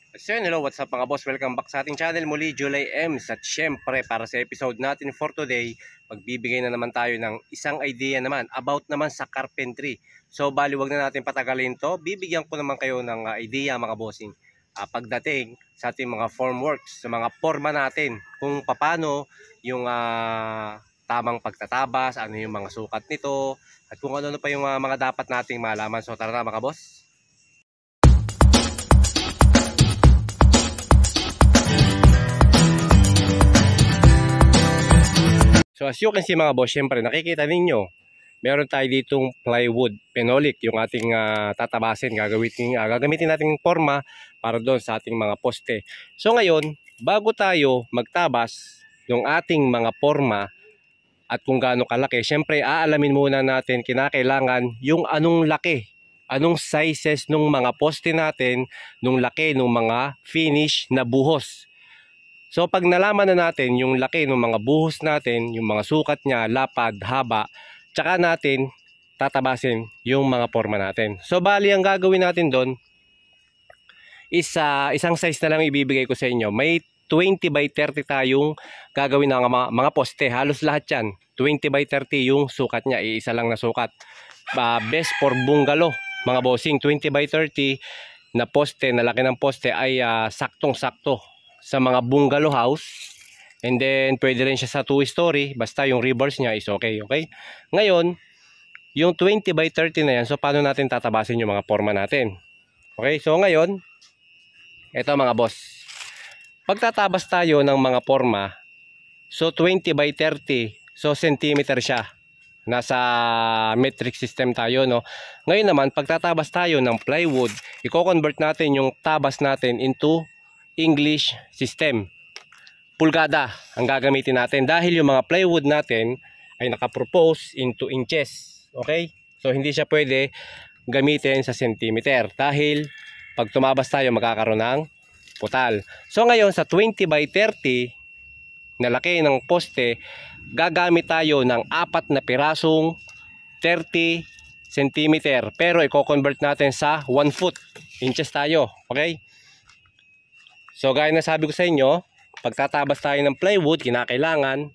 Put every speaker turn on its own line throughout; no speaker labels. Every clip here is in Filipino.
So yun, hello, what's up mga boss? Welcome back sa ating channel muli, July Ems. At syempre, para sa episode natin for today, magbibigay na naman tayo ng isang idea naman about naman sa carpentry. So bali, wag na natin patagalin to. Bibigyan ko naman kayo ng idea mga bossing. Pagdating sa ating mga formworks, sa mga forma natin, kung paano yung tamang pagtatabas, ano yung mga sukat nito, at kung ano pa yung mga dapat nating malaman. So tara na mga boss. So as you can see mga boss, syempre nakikita ninyo, meron tayo ditong plywood, phenolic, yung ating tatabasin, gagamitin nating forma para doon sa ating mga poste. So ngayon, bago tayo magtabas ng ating mga forma at kung gaano kalaki, syempre aalamin muna natin kinakailangan yung anong laki, anong sizes ng mga poste natin, nung laki ng mga finish na buhos. So pag nalaman na natin yung laki ng mga buhos natin, yung mga sukat niya, lapad, haba, tsaka natin tatabasin yung mga forma natin. So bali ang gagawin natin doon is isang size na lang ibibigay ko sa inyo. May 20 by 30 tayong gagawin ng mga poste. Halos lahat yan. 20 by 30 yung sukat niya. Iisa lang na sukat. Best for bungalow mga bossing. 20 by 30 na poste, na laki ng poste ay saktong-sakto sa mga bungalow house, and then pwede rin siya sa 2-story, basta yung reverse niya is okay. Ngayon, yung 20 by 30 na yan, so paano natin tatabasin yung mga forma natin? Okay, so ngayon, eto mga boss, pagtatabas tayo ng mga forma, so 20 by 30, so centimeter siya, nasa metric system tayo, no? Ngayon naman, pagtatabas tayo ng plywood, i-convert natin yung tabas natin into English system. Pulgada ang gagamitin natin dahil yung mga plywood natin ay nakapropose into inches. Okay? So hindi siya pwede gamitin sa centimeter dahil pag tumabas tayo magkakaroon ng putal. So ngayon sa 20 by 30 na laki ng poste, gagamit tayo ng 4 na pirasong 30 centimeter, pero i-convert natin sa 1 foot. Inches tayo. Okay? So gaya na sabi ko sa inyo, pagtatabas tayo ng plywood, kinakailangan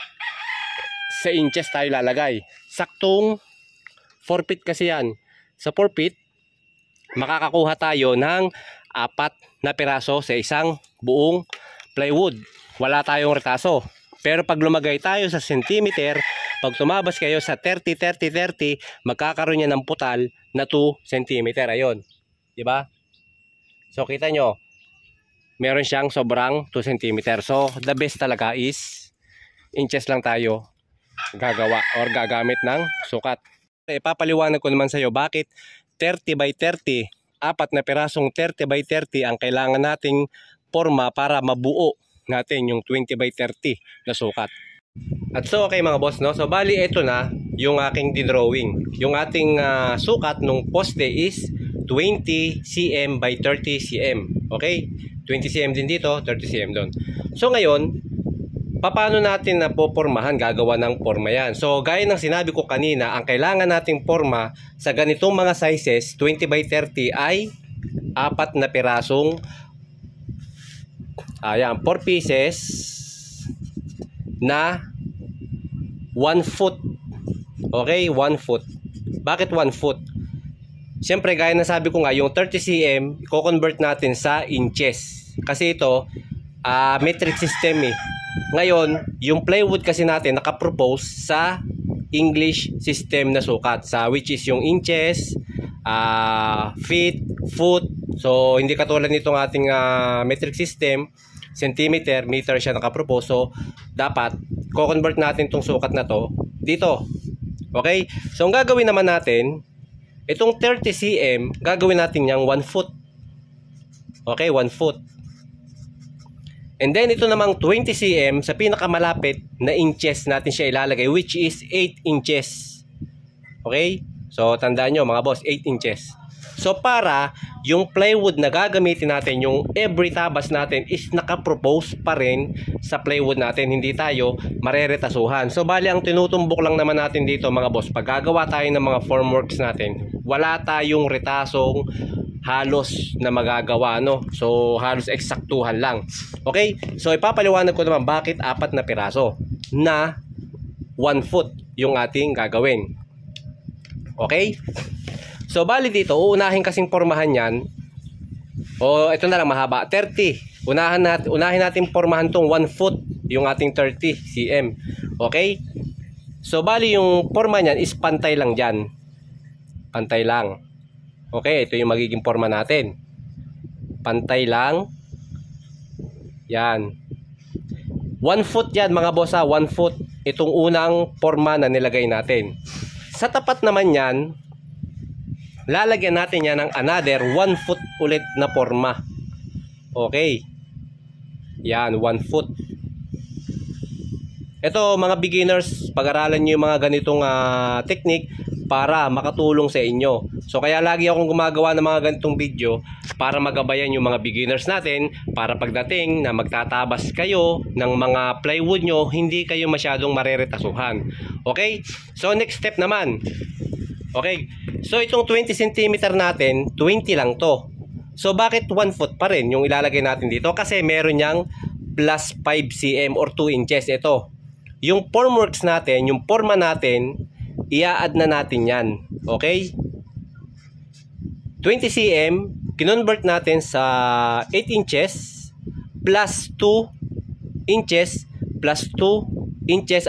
sa inches tayo lalagay. Saktong 4 feet kasi yan. Sa 4 feet, makakakuha tayo ng 4 na piraso sa isang buong plywood. Wala tayong retaso. Pero pag lumagay tayo sa centimeter, pag tumabas kayo sa 30, 30, 30, magkakaroon niya ng putal na 2 centimeter. Ayun. Diba? So kita nyo, meron siyang sobrang 2 cm. So, the best talaga is inches lang tayo gagawa or gagamit ng sukat. Ipapaliwanag ko naman sa iyo bakit 30 by 30, 4 na pirasong 30 by 30 ang kailangan nating forma para mabuo natin yung 20 by 30 na sukat. At so, okay mga boss, no? So, bali ito na yung aking drawing. Yung ating sukat nung poste is 20 cm by 30 cm. Okay? 20 cm din dito, 30 cm doon. So ngayon, paano natin na popormahan, gagawa ng forma yan? So gaya ng sinabi ko kanina, ang kailangan nating forma sa ganitong mga sizes, 20 by 30 ay 4 na pirasong, 4 pieces na 1 foot. Okay, 1 foot. Bakit 1 foot? Siyempre, gaya na sabi ko nga, yung 30 cm, i-convert natin sa inches. Kasi ito, metric system eh. Ngayon, yung plywood kasi natin nakapropose sa English system na sukat, which is yung inches, feet, foot. So, hindi katulad nitong ating metric system, centimeter, meter siya nakapropose. So, dapat, i-convert natin itong sukat na to dito. Okay? So, ang gagawin naman natin, itong 30 cm, gagawin natin yung 1 foot. Okay, 1 foot. And then, ito namang 20 cm, sa pinakamalapit na inches natin siya ilalagay, which is 8 inches. Okay? So, tandaan nyo mga boss, 8 inches. So, para yung plywood na gagamitin natin, yung every tabas natin is nakapropose pa rin sa plywood natin. Hindi tayo mareretasuhan. So, bali ang tinutumbok lang naman natin dito mga boss, pag gagawa tayo ng mga formworks natin, wala tayong retasong halos na magagawa, no? So halos eksaktuhan lang. Okay? So ipapaliwanag ko naman bakit 4 na piraso na 1 foot yung ating gagawin. Okay? So bali dito, uunahin kasing pormahan yan. O ito na lang mahaba, 30. Unahin natin pormahan tong 1 foot yung ating 30 cm. Okay? So bali yung porma niyan is pantay lang diyan. Pantay lang. Okay, ito yung magiging porma natin. Pantay lang. Yan. 1 foot yan mga boss ha, 1 foot. Itong unang porma na nilagay natin. Sa tapat naman yan, lalagyan natin yan ng another 1 foot ulit na porma. Okay. Yan, 1 foot. Ito mga beginners, pag-aralan nyo yung mga ganitong technique para makatulong sa inyo. So kaya lagi akong gumagawa ng mga ganitong video para magabayan yung mga beginners natin, para pagdating na magtatabas kayo ng mga plywood nyo, hindi kayo masyadong mareretasuhan. Okay? So next step naman. Okay? So itong 20 cm natin, 20 lang to. So bakit 1 foot pa rin yung ilalagay natin dito? Kasi meron niyang plus 5 cm or 2 inches ito. Yung formworks natin, yung forma natin, i-add na natin yan. Okay? 20 cm, kinonvert natin sa 8 inches plus 2 inches plus 2 inches.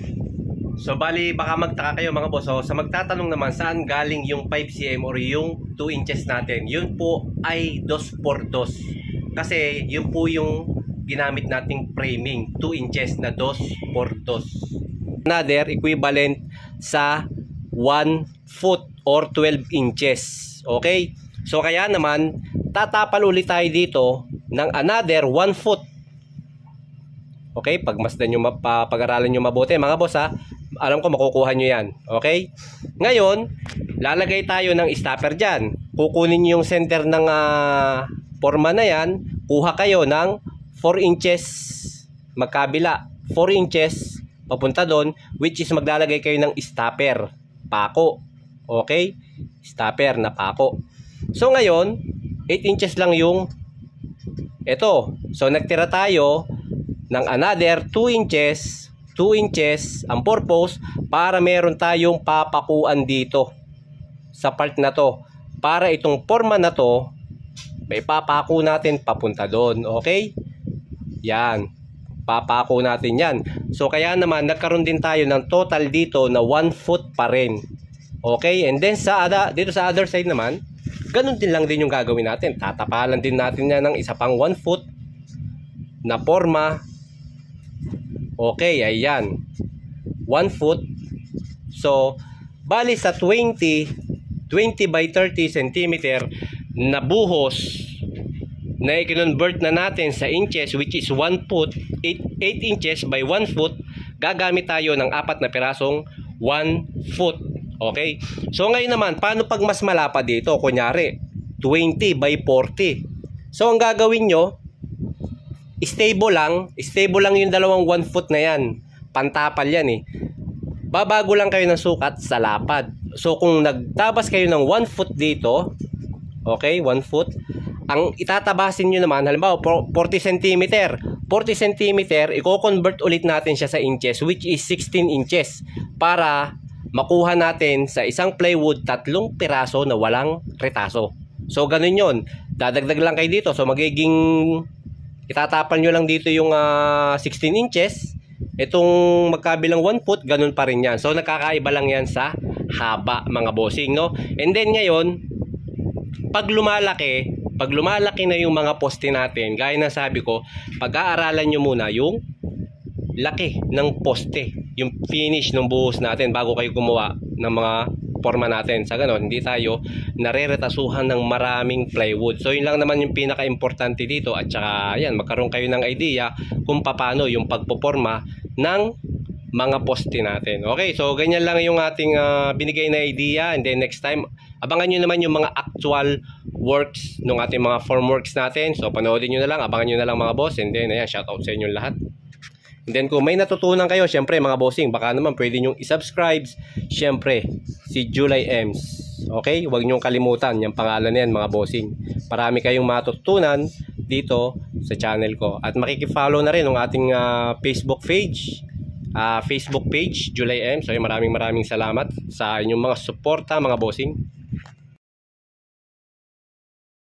So bali baka magtaka kayo mga boss. So, sa magtatanong naman saan galing yung 5 cm or yung 2 inches natin, yun po ay 2 por 2. Kasi yun po yung ginamit nating framing, 2 inches na 2 por 2. Another equivalent sa 1 foot or 12 inches. Okay? So kaya naman tatapal ulit tayo dito ng another 1 foot. Okay? Pagmasdan nyo, pag-aralan nyo mabuti mga boss ha. Alam ko makukuha nyo yan. Okay? Ngayon, lalagay tayo ng stopper dyan. Kukunin nyo yung center ng forma na yan. Kuha kayo ng 4 inches magkabila. 4 inches papunta doon, which is maglalagay kayo ng stopper. Pako. Okay? Stopper na pako. So ngayon, 8 inches lang yung ito. So nagtira tayo ng another 2 inches. 2 inches ang purpose para meron tayong papakuan dito sa part na to. Para itong forma na to, may papako natin papunta doon. Okay? Yan. Papako natin yan. So kaya naman nagkaroon din tayo ng total dito na 1 foot pa rin. Okay? And then dito sa other side naman, ganun din lang din yung gagawin natin. Tatapalan din natin yan ng isa pang 1 foot na forma. Okay, ayan. 1 foot. So, bali sa 20 by 30 cm na buhos na i-convert na natin sa inches, which is 1 foot, 8 inches by 1 foot, gagamit tayo ng 4 na pirasong 1 foot. Okay? So, ngayon naman, paano pag mas malapad dito? Kunyari, 20 by 40. So, ang gagawin nyo, stable lang yung dalawang 1 foot na yan. Pantapal yan eh. Babago lang kayo ng sukat sa lapad. So kung nagtabas kayo ng 1 foot dito, okay, 1 foot, ang itatabasin nyo naman, halimbawa 40 cm. 40 cm, i-convert ulit natin siya sa inches, which is 16 inches. Para makuha natin sa isang plywood 3 piraso na walang retaso. So ganun yun. Dadagdag lang kayo dito. So magiging itatapal nyo lang dito yung 16 inches. Itong magkabilang 1 foot, ganun pa rin yan. So nakakaiba lang yan sa haba mga bossing, no? And then ngayon, pag lumalaki na yung mga poste natin, gaya na sabi ko, pag-aaralan nyo muna yung laki ng poste, yung finish ng buhos natin bago kayo gumawa ng mga forma natin. Sa ganon, hindi tayo nareretasuhan ng maraming plywood. So yun lang naman yung pinaka-importante dito, at saka yan, magkaroon kayo ng idea kung paano yung pagpoporma ng mga poste natin. Okay, so ganyan lang yung ating binigay na idea, and then next time abangan nyo naman yung mga actual works ng ating mga formworks natin. So panoodin nyo na lang, abangan nyo na lang mga boss, and then ayan, shoutout sa inyo lahat. And then kung may natutunan kayo, syempre mga bossing, baka naman pwede nyo i-subscribe. Syempre, si July Ems. Okay? Huwag niyong kalimutan yung pangalan na yan, mga bossing. Marami kayong matutunan dito sa channel ko. At makikifollow na rin ang ating Facebook page. Facebook page, July M. So maraming salamat sa inyong mga suporta, mga bossing.